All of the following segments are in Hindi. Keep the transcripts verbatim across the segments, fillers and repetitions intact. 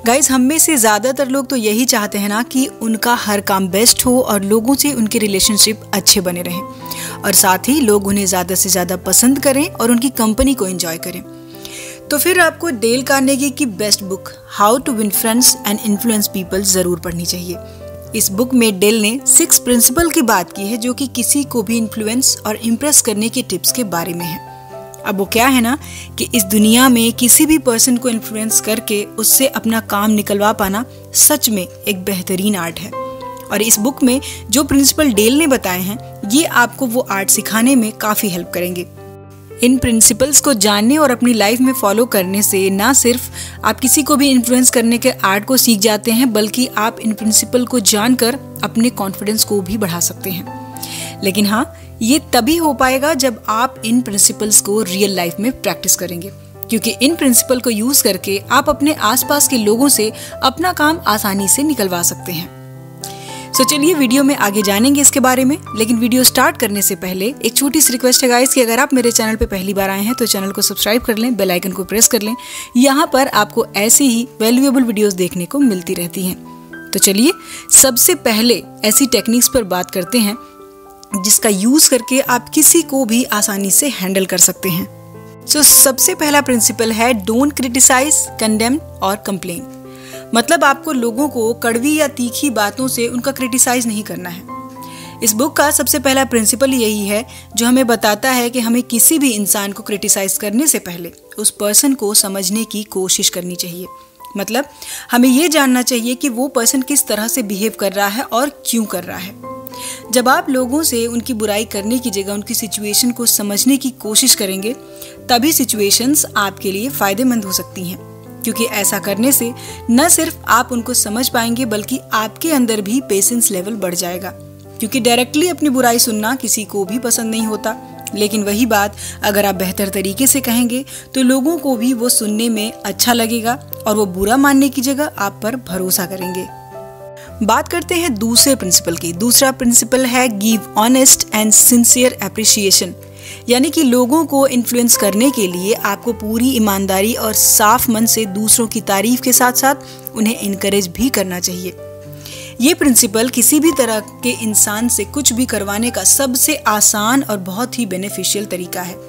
गाइज, हम में से ज़्यादातर लोग तो यही चाहते हैं ना कि उनका हर काम बेस्ट हो और लोगों से उनके रिलेशनशिप अच्छे बने रहें और साथ ही लोग उन्हें ज़्यादा से ज़्यादा पसंद करें और उनकी कंपनी को एंजॉय करें। तो फिर आपको डेल कार्नेगी की best book how to win friends and influence people ज़रूर पढ़नी चाहिए। इस बुक में डेल ने सिक्स प्रिंसिपल की बात की है जो कि किसी को भी इन्फ्लुएंस और इम्प्रेस करने के टिप्स के बारे में है। अब वो क्या है ना कि इस दुनिया में किसी भी पर्सन को इन्फ्लुएंस करके उससे अपना काम निकलवा पाना सच में एक बेहतरीन आर्ट है। और इस बुक में जो प्रिंसिपल डेल ने बताए हैं ये आपको वो आर्ट सिखाने में काफ़ी हेल्प करेंगे। इन प्रिंसिपल्स को जानने और अपनी लाइफ में फॉलो करने से ना सिर्फ आप किसी को भी इन्फ्लुएंस करने के आर्ट को सीख जाते हैं बल्कि आप इन प्रिंसिपल को जानकर अपने कॉन्फिडेंस को भी बढ़ा सकते हैं। लेकिन हाँ, ये तभी हो पाएगा जब आप इन प्रिंसिपल्स को रियल लाइफ में प्रैक्टिस करेंगे, क्योंकि इन प्रिंसिपल को यूज करके आप अपने आसपास के लोगों से अपना काम आसानी से निकलवा सकते हैं। सो चलिए वीडियो में आगे जानेंगे इसके बारे में, लेकिन वीडियो स्टार्ट करने से पहले एक छोटी सी रिक्वेस्ट है गाइस कि अगर आप मेरे चैनल पे पहली बार आए हैं तो चैनल को सब्सक्राइब कर लें, बेल आइकन को प्रेस कर लें। यहाँ पर आपको ऐसी ही वैल्यूएबल वीडियोस देखने को मिलती रहती हैं। तो चलिए सबसे पहले ऐसी टेक्निक्स पर बात करते हैं जिसका यूज करके आप किसी को भी आसानी से हैंडल कर सकते हैं। सो so, सबसे पहला प्रिंसिपल है डोंट क्रिटिसाइज, कंडेम और कंप्लेन। मतलब आपको लोगों को कड़वी या तीखी बातों से उनका क्रिटिसाइज नहीं करना है। इस बुक का सबसे पहला प्रिंसिपल यही है जो हमें बताता है कि हमें किसी भी इंसान को क्रिटिसाइज करने से पहले उस पर्सन को समझने की कोशिश करनी चाहिए। मतलब हमें ये जानना चाहिए कि वो पर्सन किस तरह से बिहेव कर रहा है और क्यों कर रहा है। जब आप लोगों से उनकी बुराई करने की जगह उनकी सिचुएशन को समझने की कोशिश करेंगे तभी सिचुएशंस आपके लिए फायदेमंद हो सकती हैं, क्योंकि ऐसा करने से न सिर्फ आप उनको समझ पाएंगे बल्कि आपके अंदर भी पेशेंस लेवल बढ़ जाएगा, क्योंकि डायरेक्टली अपनी बुराई सुनना किसी को भी पसंद नहीं होता। लेकिन वही बात अगर आप बेहतर तरीके से कहेंगे तो लोगों को भी वो सुनने में अच्छा लगेगा और वो बुरा मानने की जगह आप पर भरोसा करेंगे। बात करते हैं दूसरे प्रिंसिपल की। दूसरा प्रिंसिपल है give honest and sincere appreciation, यानी कि लोगों को इन्फ्लुएंस करने के लिए आपको पूरी ईमानदारी और साफ मन से दूसरों की तारीफ के साथ साथ उन्हें इनकरेज भी करना चाहिए। ये प्रिंसिपल किसी भी तरह के इंसान से कुछ भी करवाने का सबसे आसान और बहुत ही बेनिफिशियल तरीका है।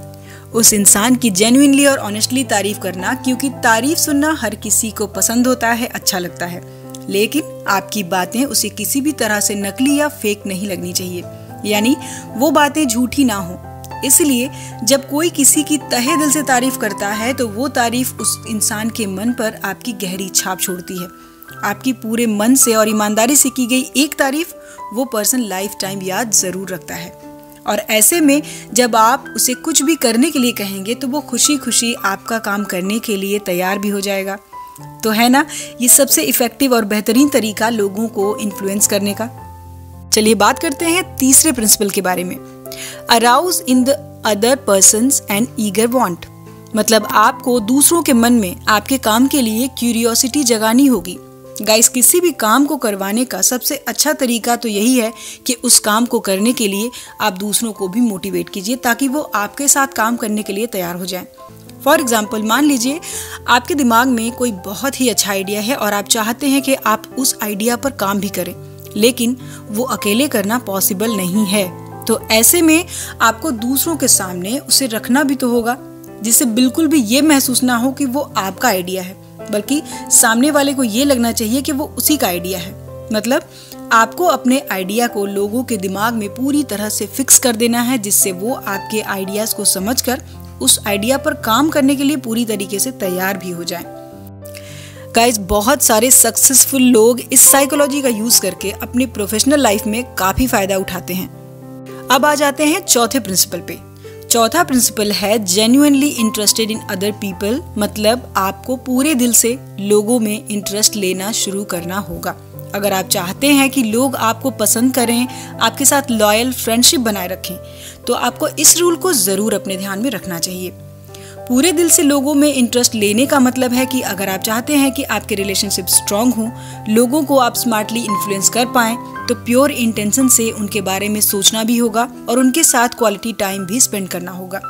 उस इंसान की जेन्युइनली और ऑनेस्टली तारीफ करना, क्योंकि तारीफ सुनना हर किसी को पसंद होता है, अच्छा लगता है, लेकिन आपकी बातें उसे किसी भी तरह से नकली या फेक नहीं लगनी चाहिए, यानी वो बातें झूठी ना हो। इसलिए जब कोई किसी की तहे दिल से तारीफ करता है तो वो तारीफ उस इंसान के मन पर आपकी गहरी छाप छोड़ती है। आपकी पूरे मन से और ईमानदारी से की गई एक तारीफ वो पर्सन लाइफ टाइम याद जरूर रखता है। और ऐसे में जब आप उसे कुछ भी करने के लिए कहेंगे तो वो खुशी खुशी आपका काम करने के लिए तैयार भी हो जाएगा। तो है ना ये सबसे इफेक्टिव और बेहतरीन तरीका लोगों को इन्फ्लुएंस करने का। चलिए बात करते हैं तीसरे प्रिंसिपल के बारे में, arouse in the other persons and eager want. मतलब आपको दूसरों के मन में आपके काम के लिए क्यूरियोसिटी जगानी होगी। गाइस, किसी भी काम को करवाने का सबसे अच्छा तरीका तो यही है कि उस काम को करने के लिए आप दूसरों को भी मोटिवेट कीजिए ताकि वो आपके साथ काम करने के लिए तैयार हो जाएं। फॉर एग्जाम्पल, मान लीजिए आपके दिमाग में कोई बहुत ही अच्छा आइडिया है और आप चाहते हैं कि आप उस आइडिया पर काम भी करें, लेकिन वो अकेले करना पॉसिबल नहीं है। तो ऐसे में आपको दूसरों के सामने उसे रखना भी तो होगा, जिससे बिल्कुल भी ये महसूस ना हो कि वो आपका आइडिया है, बल्कि सामने वाले को ये लगना चाहिए कि वो उसी का आइडिया है। मतलब आपको अपने आइडिया को लोगों के दिमाग में पूरी तरह से फिक्स कर देना है, जिससे वो आपके आइडियाज को समझकर उस आइडिया पर काम करने के लिए पूरी तरीके से तैयार भी हो जाएं। गाइस, बहुत सारे सक्सेसफुल लोग इस साइकोलॉजी का यूज करके अपनी प्रोफेशनल लाइफ में काफी फायदा उठाते हैं। अब आ जाते हैं चौथे प्रिंसिपल पे। चौथा प्रिंसिपल है genuinely interested in other people. मतलब आपको पूरे दिल से लोगों में इंटरेस्ट लेना शुरू करना होगा। अगर आप चाहते हैं कि लोग आपको पसंद करें, आपके साथ लॉयल फ्रेंडशिप बनाए रखें, तो आपको इस रूल को जरूर अपने ध्यान में रखना चाहिए। पूरे दिल से लोगों में इंटरेस्ट लेने का मतलब है कि अगर आप चाहते हैं कि आपके रिलेशनशिप स्ट्रांग हो, लोगों को आप स्मार्टली इन्फ्लुएंस कर पाएं, तो प्योर इंटेंशन से उनके बारे में सोचना भी होगा और उनके साथ क्वालिटी टाइम भी स्पेंड करना होगा।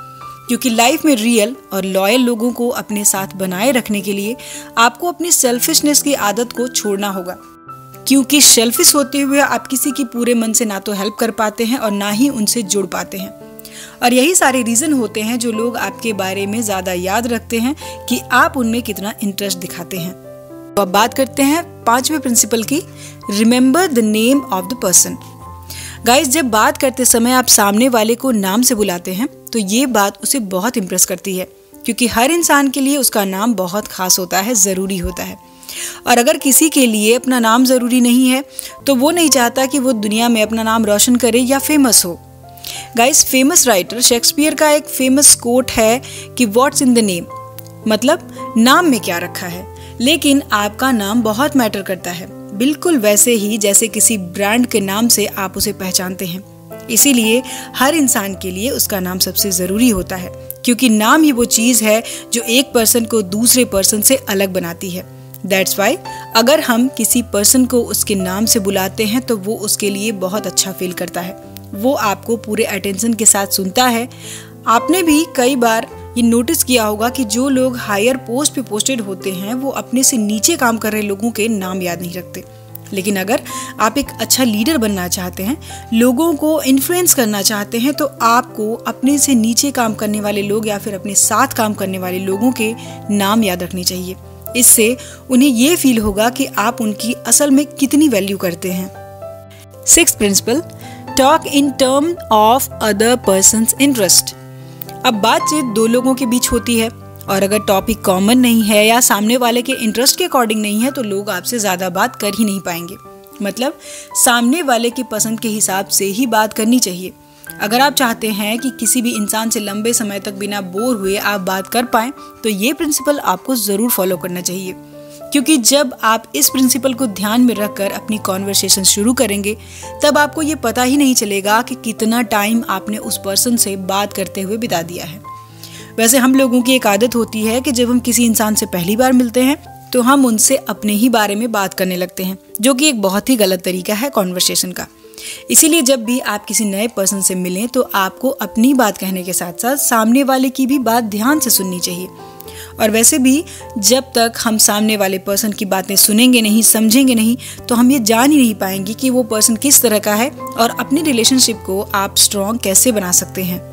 क्योंकि लाइफ में रियल और लॉयल लोगों को अपने साथ बनाए रखने के लिए आपको अपनी सेल्फिशनेस की आदत को छोड़ना होगा, क्योंकि सेल्फिश होते हुए आप किसी की पूरे मन से ना तो हेल्प कर पाते हैं और ना ही उनसे जुड़ पाते हैं। और यही सारे रीजन होते हैं जो लोग आपके बारे में ज्यादा याद रखते हैं कि आप उनमें कितना इंटरेस्ट दिखाते हैं। तो अब बात करते हैं पांचवें प्रिंसिपल की, remember the name of the person. Guys, जब बात करते समय आप सामने वाले को नाम से बुलाते हैं तो ये बात उसे बहुत इम्प्रेस करती है, क्योंकि हर इंसान के लिए उसका नाम बहुत खास होता है, ज़रूरी होता है। और अगर किसी के लिए अपना नाम ज़रूरी नहीं है तो वो नहीं चाहता कि वो दुनिया में अपना नाम रोशन करे या फेमस हो। गाइस, फेमस राइटर शेक्सपियर का एक फेमस कोट है कि व्हाट्स इन द नेम, मतलब नाम में क्या रखा है, लेकिन आपका नाम बहुत मैटर करता है, बिल्कुल वैसे ही जैसे किसी ब्रांड के नाम से आप उसे पहचानते हैं। इसीलिए हर इंसान के लिए उसका नाम सबसे ज़रूरी होता है, क्योंकि नाम ही वो चीज़ है जो एक पर्सन को दूसरे पर्सन से अलग बनाती है। दैट्स वाई अगर हम किसी पर्सन को उसके नाम से बुलाते हैं तो वो उसके लिए बहुत अच्छा फील करता है, वो आपको पूरे अटेंशन के साथ सुनता है। आपने भी कई बार ये नोटिस किया होगा कि जो लोग हायर पोस्ट पे पोस्टेड होते हैं वो अपने से नीचे काम कर रहे लोगों के नाम याद नहीं रखते। लेकिन अगर आप एक अच्छा लीडर बनना चाहते हैं, लोगों को इन्फ्लुएंस करना चाहते हैं, तो आपको अपने से नीचे काम करने वाले लोग या फिर अपने साथ काम करने वाले लोगों के नाम याद रखने चाहिए। इससे उन्हें ये फील होगा कि आप उनकी असल में कितनी वैल्यू करते हैं। Sixth principle, talk in term of other persons interest. अब बातचीत दो लोगों के बीच होती है और अगर टॉपिक कॉमन नहीं है या सामने वाले के इंटरेस्ट के अकॉर्डिंग नहीं है तो लोग आपसे ज़्यादा बात कर ही नहीं पाएंगे। मतलब सामने वाले की पसंद के हिसाब से ही बात करनी चाहिए। अगर आप चाहते हैं कि किसी भी इंसान से लंबे समय तक बिना बोर हुए आप बात कर पाएं तो ये प्रिंसिपल आपको ज़रूर फॉलो करना चाहिए, क्योंकि जब आप इस प्रिंसिपल को ध्यान में रखकर अपनी कॉन्वर्सेशन शुरू करेंगे तब आपको ये पता ही नहीं चलेगा कि कितना टाइम आपने उस पर्सन से बात करते हुए बिता दिया है। वैसे हम लोगों की एक आदत होती है कि जब हम किसी इंसान से पहली बार मिलते हैं तो हम उनसे अपने ही बारे में बात करने लगते हैं, जो कि एक बहुत ही गलत तरीका है कॉन्वर्सेशन का। इसीलिए जब भी आप किसी नए पर्सन से मिलें तो आपको अपनी बात कहने के साथ साथ सामने वाले की भी बात ध्यान से सुननी चाहिए। और वैसे भी जब तक हम सामने वाले पर्सन की बातें सुनेंगे नहीं, समझेंगे नहीं, तो हम ये जान ही नहीं पाएंगे कि वो पर्सन किस तरह का है और अपनी रिलेशनशिप को आप स्ट्रॉन्ग कैसे बना सकते हैं।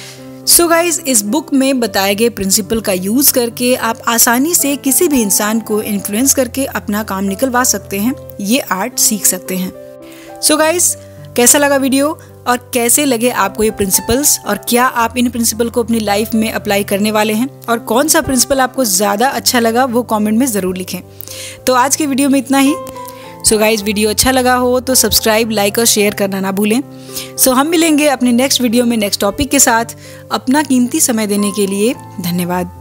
सो so गाइज, इस बुक में बताए गए प्रिंसिपल का यूज करके आप आसानी से किसी भी इंसान को इन्फ्लुएंस करके अपना काम निकलवा सकते हैं, ये आर्ट सीख सकते हैं। सो so गाइज, कैसा लगा वीडियो और कैसे लगे आपको ये प्रिंसिपल्स, और क्या आप इन प्रिंसिपल को अपनी लाइफ में अप्लाई करने वाले हैं, और कौन सा प्रिंसिपल आपको ज़्यादा अच्छा लगा वो कमेंट में ज़रूर लिखें। तो आज के वीडियो में इतना ही। सो गाइज, वीडियो अच्छा लगा हो तो सब्सक्राइब, लाइक और शेयर करना ना भूलें। सो हम मिलेंगे अपने नेक्स्ट वीडियो में नेक्स्ट टॉपिक के साथ। अपना कीमती समय देने के लिए धन्यवाद।